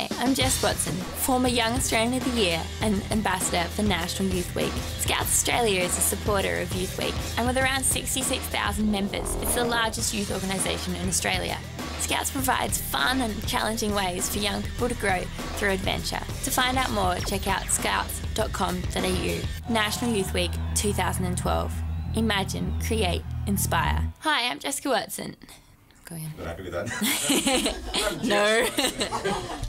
Hi, I'm Jess Watson, former Young Australian of the Year and Ambassador for National Youth Week. Scouts Australia is a supporter of Youth Week, and with around 66,000 members, it's the largest youth organisation in Australia. Scouts provides fun and challenging ways for young people to grow through adventure. To find out more, check out scouts.com.au. National Youth Week 2012. Imagine, create, inspire. Hi, I'm Jessica Watson. Go again. Not happy with that? No.